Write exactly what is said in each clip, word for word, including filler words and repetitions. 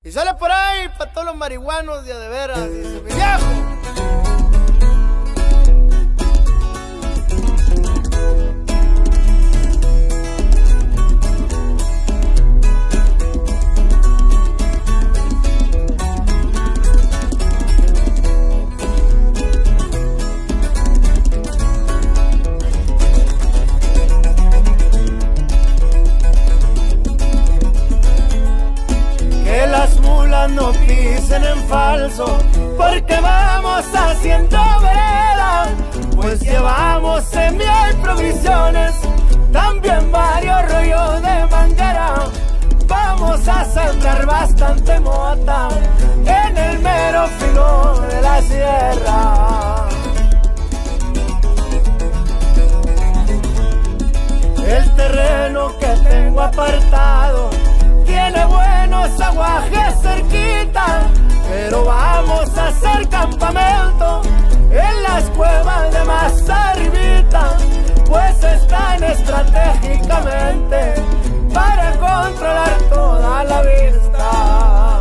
Y sale por ahí para todos los marihuanos de a de veras, dice mi viejo. No pisen en falso, porque vamos haciendo vereda, pues llevamos semilla y provisiones, también varios rollos de manguera. Vamos a sembrar bastante mota en el mero filo de la sierra. El terreno que tengo apartado tiene buenos aguajes cerquita, pero vamos a hacer campamento en las cuevas de más arribita, pues están estratégicamente para controlar toda la vista.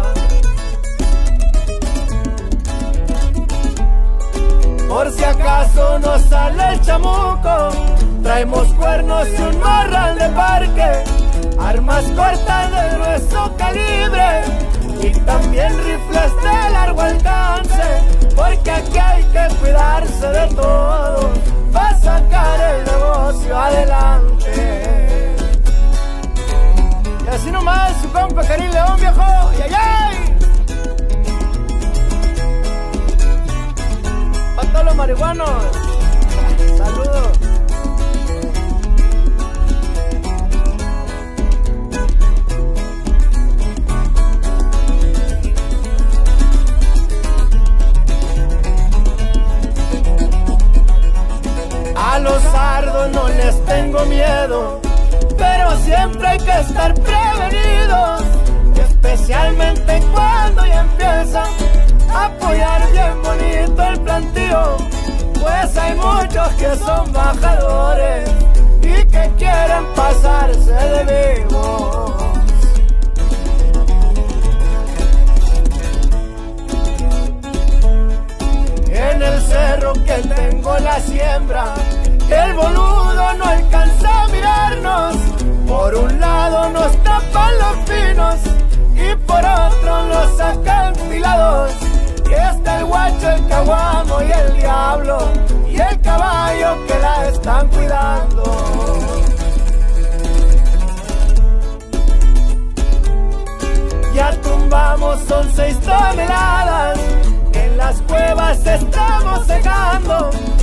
Por si acaso nos sale el chamuco, traemos cuernos y un morral de parque, armas cortas de grueso calibre y también rifles de largo alcance, porque aquí hay que cuidarse de todo para sacar el negocio adelante. Y así nomás su compa Karim León, viejo. ¡Ay, ay! Para todos los marihuanos, saludos. A los sardos no les tengo miedo, pero siempre hay que estar prevenidos, especialmente cuando ya empiezan a apoyar bien bonito el plantío, pues hay muchos que son bajadores y que quieren pasarse de vivos. En el cerro que tengo la siembra, el boludo no alcanza a mirarnos. Por un lado nos tapan los pinos y por otro los acantilados. Y está el guacho, el caguamo y el diablo y el caballo que la están cuidando. Ya tumbamos, son seis toneladas, en las cuevas estamos secando.